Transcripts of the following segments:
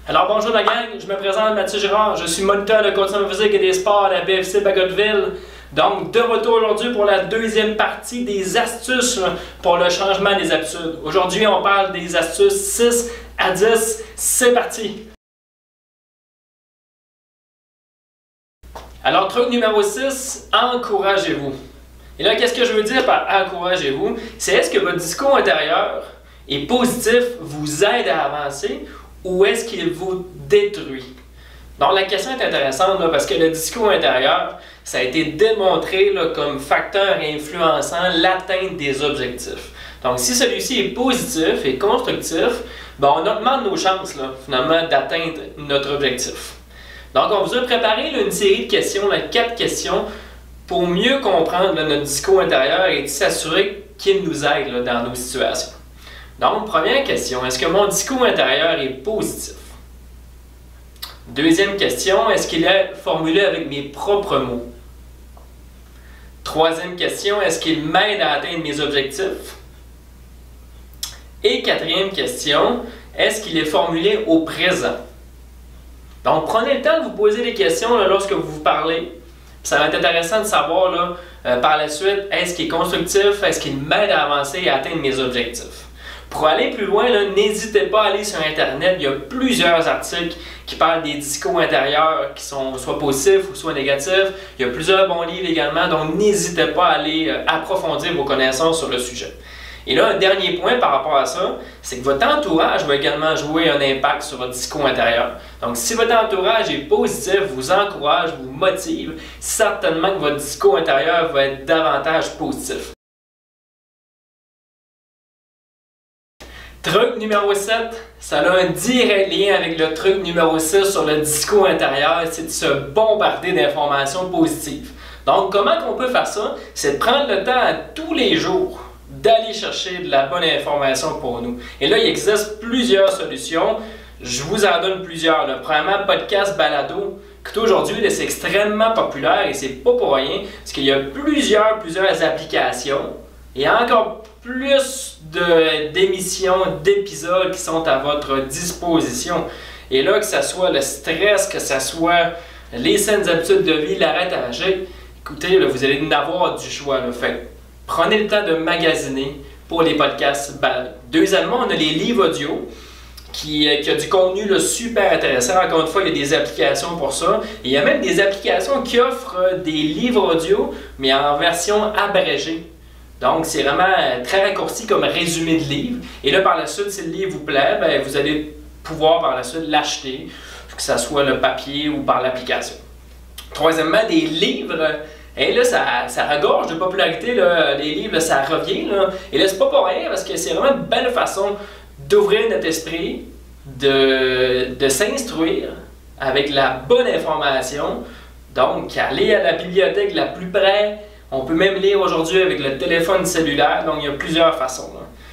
Alors bonjour la gang, je me présente Mathieu Girard, je suis moniteur de conditionnement physique et des sports à la BFC Bagotville. Donc de retour aujourd'hui pour la deuxième partie des astuces pour le changement des habitudes. Aujourd'hui on parle des astuces 6 à 10, c'est parti! Alors truc numéro 6, encouragez-vous. Et là qu'est-ce que je veux dire par encouragez-vous? C'est est-ce que votre discours intérieur est positif, vous aide à avancer ou est-ce qu'il vous détruit? Donc la question est intéressante là, parce que le discours intérieur, ça a été démontré là, comme facteur influençant l'atteinte des objectifs. Donc si celui-ci est positif et constructif, ben, on augmente nos chances là, finalement d'atteindre notre objectif. Donc on vous a préparé là, une série de questions, là, 4 questions, pour mieux comprendre là, notre discours intérieur et s'assurer qu'il nous aide là, dans nos situations. Donc, première question, est-ce que mon discours intérieur est positif? Deuxième question, est-ce qu'il est formulé avec mes propres mots? Troisième question, est-ce qu'il m'aide à atteindre mes objectifs? Et quatrième question, est-ce qu'il est formulé au présent? Donc, prenez le temps de vous poser des questions là, lorsque vous parlez. Ça va être intéressant de savoir là, par la suite, est-ce qu'il est constructif, est-ce qu'il m'aide à avancer et à atteindre mes objectifs? Pour aller plus loin, n'hésitez pas à aller sur Internet. Il y a plusieurs articles qui parlent des discours intérieurs qui sont soit positifs ou soit négatifs. Il y a plusieurs bons livres également, donc n'hésitez pas à aller approfondir vos connaissances sur le sujet. Et là, un dernier point par rapport à ça, c'est que votre entourage va également jouer un impact sur votre discours intérieur. Donc, si votre entourage est positif, vous encourage, vous motive, certainement que votre discours intérieur va être davantage positif. Truc numéro 7, ça a un direct lien avec le truc numéro 6 sur le discours intérieur, c'est de se bombarder d'informations positives. Donc, comment qu'on peut faire ça? C'est de prendre le temps à tous les jours d'aller chercher de la bonne information pour nous. Et là, il existe plusieurs solutions. Je vous en donne plusieurs. Premièrement, podcast balado, qui aujourd'hui, c'est extrêmement populaire et c'est pas pour rien, parce qu'il y a plusieurs applications et encore plus d'émissions, d'épisodes qui sont à votre disposition. Et là, que ce soit le stress, que ce soit les saines habitudes de vie, l'arrêt à agir, écoutez, là, vous allez en avoir du choix. Là. Fait, prenez le temps de magasiner pour les podcasts. Deuxièmement, on a les livres audio qui a du contenu là, super intéressant. Encore une fois, il y a des applications pour ça. Et il y a même des applications qui offrent des livres audio, mais en version abrégée. Donc, c'est vraiment très raccourci comme résumé de livre. Et là, par la suite, si le livre vous plaît, bien, vous allez pouvoir par la suite l'acheter, que ce soit le papier ou par l'application. Troisièmement, des livres. Et là, ça regorge de popularité. Là, les livres, là, ça revient. Là. Et là, c'est pas pour rien parce que c'est vraiment une belle façon d'ouvrir notre esprit, de s'instruire avec la bonne information. Donc, aller à la bibliothèque la plus près. On peut même lire aujourd'hui avec le téléphone cellulaire, donc il y a plusieurs façons.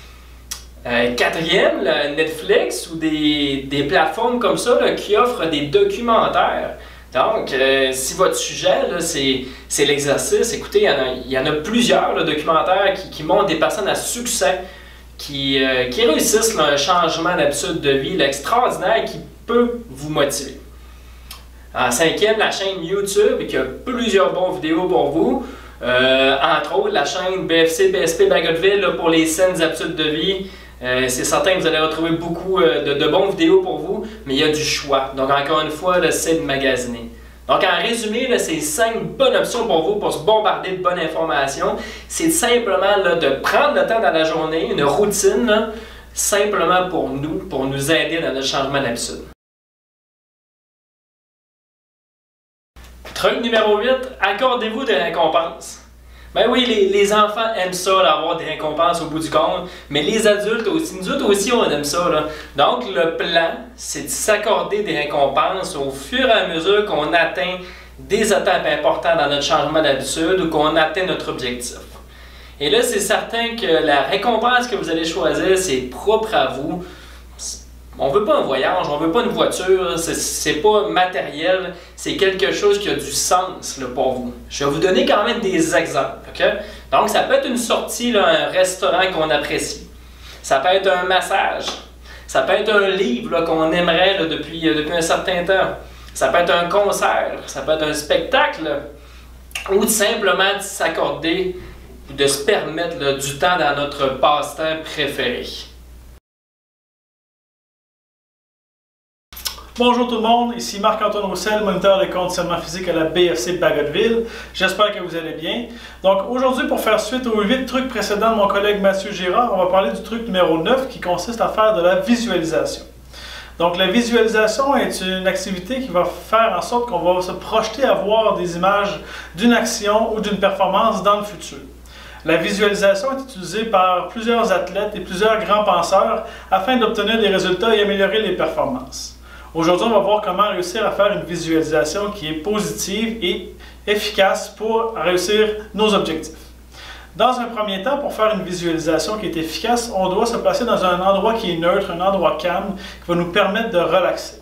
Quatrième, Netflix ou des plateformes comme ça là, qui offrent des documentaires. Donc, si votre sujet, c'est l'exercice, écoutez, il y en a plusieurs là, documentaires qui montrent des personnes à succès qui réussissent là, un changement d'habitude de vie là, extraordinaire qui peut vous motiver. En cinquième, la chaîne YouTube qui a plusieurs bonnes vidéos pour vous. Entre autres, la chaîne BFC Bagotville pour les saines habitudes de vie. C'est certain que vous allez retrouver beaucoup de bonnes vidéos pour vous, mais il y a du choix. Donc, encore une fois, c'est de magasiner. Donc, en résumé, c'est 5 bonnes options pour vous pour se bombarder de bonnes informations. C'est simplement là, de prendre le temps dans la journée, une routine, là, simplement pour nous aider dans notre changement d'habitude. Truc numéro 8, accordez-vous des récompenses. Ben oui, les enfants aiment ça, d'avoir des récompenses au bout du compte, mais les adultes aussi, nous autres aussi, on aime ça. Là. Donc, le plan, c'est de s'accorder des récompenses au fur et à mesure qu'on atteint des étapes importantes dans notre changement d'habitude ou qu'on atteint notre objectif. Et là, c'est certain que la récompense que vous allez choisir, c'est propre à vous. On ne veut pas un voyage, on ne veut pas une voiture, c'est pas matériel, c'est quelque chose qui a du sens là, pour vous. Je vais vous donner quand même des exemples. Okay? Donc, ça peut être une sortie, là, un restaurant qu'on apprécie. Ça peut être un massage. Ça peut être un livre qu'on aimerait là, depuis un certain temps. Ça peut être un concert, ça peut être un spectacle, ou simplement de s'accorder, de se permettre là, du temps dans notre passe-temps préféré. Bonjour tout le monde, ici Marc-Antoine Roussel, moniteur de conditionnement physique à la BFC Bagotville. J'espère que vous allez bien. Donc aujourd'hui, pour faire suite aux 8 trucs précédents de mon collègue Mathieu Girard, on va parler du truc numéro 9 qui consiste à faire de la visualisation. Donc la visualisation est une activité qui va faire en sorte qu'on va se projeter à voir des images d'une action ou d'une performance dans le futur. La visualisation est utilisée par plusieurs athlètes et plusieurs grands penseurs afin d'obtenir des résultats et améliorer les performances. Aujourd'hui, on va voir comment réussir à faire une visualisation qui est positive et efficace pour réussir nos objectifs. Dans un premier temps, pour faire une visualisation qui est efficace, on doit se placer dans un endroit qui est neutre, un endroit calme, qui va nous permettre de relaxer.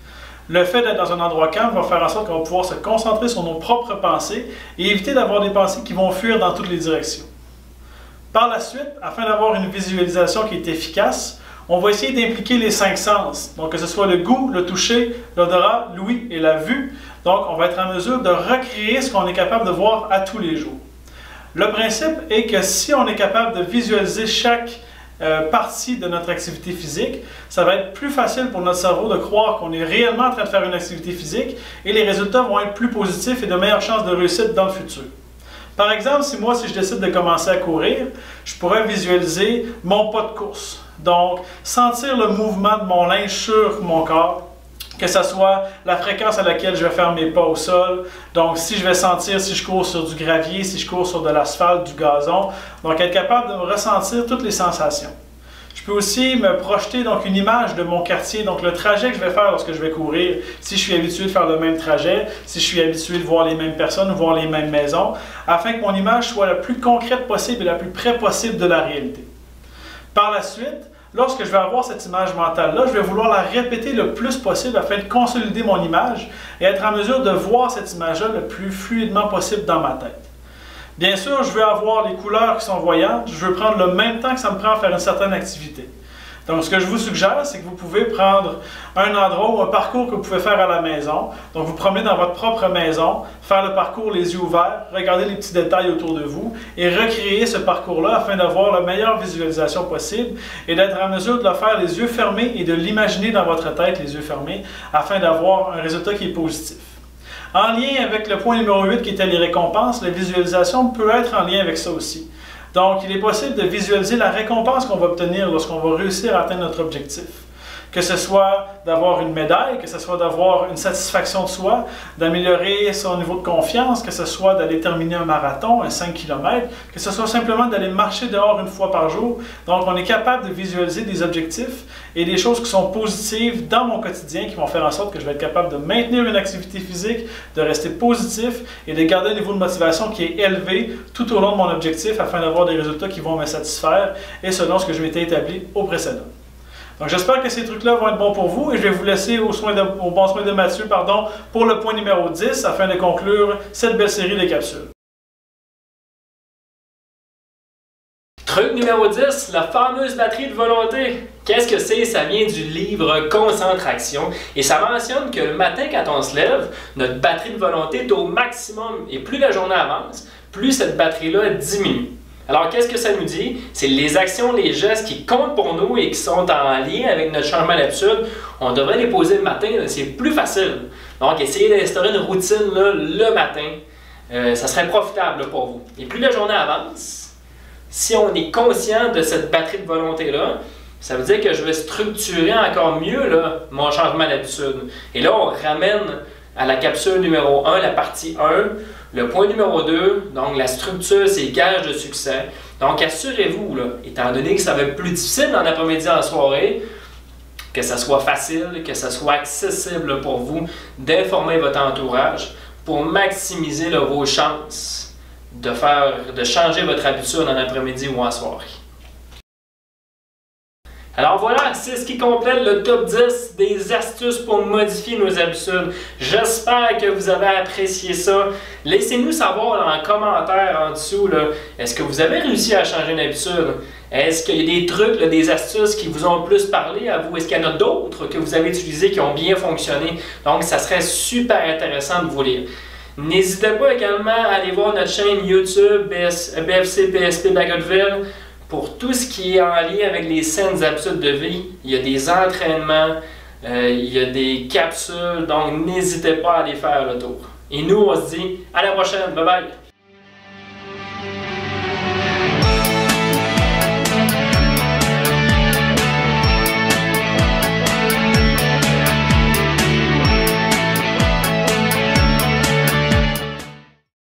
Le fait d'être dans un endroit calme va faire en sorte qu'on va pouvoir se concentrer sur nos propres pensées et éviter d'avoir des pensées qui vont fuir dans toutes les directions. Par la suite, afin d'avoir une visualisation qui est efficace, on va essayer d'impliquer les 5 sens, donc que ce soit le goût, le toucher, l'odorat, l'ouïe et la vue. Donc, on va être en mesure de recréer ce qu'on est capable de voir à tous les jours. Le principe est que si on est capable de visualiser chaque partie de notre activité physique, ça va être plus facile pour notre cerveau de croire qu'on est réellement en train de faire une activité physique et les résultats vont être plus positifs et de meilleures chances de réussite dans le futur. Par exemple, si je décide de commencer à courir, je pourrais visualiser mon pas de course. Donc, sentir le mouvement de mon linge sur mon corps, que ce soit la fréquence à laquelle je vais faire mes pas au sol. Donc, si je vais sentir si je cours sur du gravier, si je cours sur de l'asphalte, du gazon. Donc, être capable de ressentir toutes les sensations. Je peux aussi me projeter donc une image de mon quartier, donc le trajet que je vais faire lorsque je vais courir, si je suis habitué de faire le même trajet, si je suis habitué de voir les mêmes personnes ou voir les mêmes maisons, afin que mon image soit la plus concrète possible et la plus près possible de la réalité. Par la suite, lorsque je vais avoir cette image mentale-là, je vais vouloir la répéter le plus possible afin de consolider mon image et être en mesure de voir cette image-là le plus fluidement possible dans ma tête. Bien sûr, je veux avoir les couleurs qui sont voyantes, je veux prendre le même temps que ça me prend à faire une certaine activité. Donc, ce que je vous suggère, c'est que vous pouvez prendre un endroit ou un parcours que vous pouvez faire à la maison. Donc, vous promenez dans votre propre maison, faire le parcours les yeux ouverts, regarder les petits détails autour de vous et recréer ce parcours-là afin d'avoir la meilleure visualisation possible et d'être en mesure de le faire les yeux fermés et de l'imaginer dans votre tête, les yeux fermés, afin d'avoir un résultat qui est positif. En lien avec le point numéro 8 qui était les récompenses, la visualisation peut être en lien avec ça aussi. Donc, il est possible de visualiser la récompense qu'on va obtenir lorsqu'on va réussir à atteindre notre objectif. Que ce soit d'avoir une médaille, que ce soit d'avoir une satisfaction de soi, d'améliorer son niveau de confiance, que ce soit d'aller terminer un marathon, un 5 km, que ce soit simplement d'aller marcher dehors une fois par jour. Donc, on est capable de visualiser des objectifs et des choses qui sont positives dans mon quotidien qui vont faire en sorte que je vais être capable de maintenir une activité physique, de rester positif et de garder un niveau de motivation qui est élevé tout au long de mon objectif afin d'avoir des résultats qui vont me satisfaire et selon ce que je m'étais établi au précédent. Donc j'espère que ces trucs-là vont être bons pour vous et je vais vous laisser au bon soin de Mathieu pour le point numéro 10 afin de conclure cette belle série de capsules. Truc numéro 10, la fameuse batterie de volonté. Qu'est-ce que c'est? Ça vient du livre Concentration et ça mentionne que le matin quand on se lève, notre batterie de volonté est au maximum et plus la journée avance, plus cette batterie-là diminue. Alors, qu'est-ce que ça nous dit? C'est les actions, les gestes qui comptent pour nous et qui sont en lien avec notre changement d'habitude. On devrait les poser le matin, c'est plus facile. Donc, essayez d'instaurer une routine là, le matin. Ça serait profitable là, pour vous. Et plus la journée avance, si on est conscient de cette batterie de volonté-là, ça veut dire que je vais structurer encore mieux là, mon changement d'habitude. Et là, on ramène à la capsule numéro 1, la partie 1. Le point numéro 2, donc la structure, c'est gage de succès. Donc assurez-vous, étant donné que ça va être plus difficile dans l'après-midi en soirée, que ça soit facile, que ça soit accessible pour vous, d'informer votre entourage pour maximiser vos chances de changer votre habitude en après-midi ou en soirée. Alors voilà, c'est ce qui complète le top 10 des astuces pour modifier nos habitudes. J'espère que vous avez apprécié ça. Laissez-nous savoir en commentaire en dessous, est-ce que vous avez réussi à changer une habitude? Est-ce qu'il y a des trucs, là, des astuces qui vous ont plus parlé à vous? Est-ce qu'il y en a d'autres que vous avez utilisés qui ont bien fonctionné? Donc, ça serait super intéressant de vous lire. N'hésitez pas également à aller voir notre chaîne YouTube BFC PSP Bagotville pour tout ce qui est en lien avec les saines habitudes de vie. Il y a des entraînements, il y a des capsules, donc n'hésitez pas à aller faire le tour. Et nous, on se dit à la prochaine. Bye bye!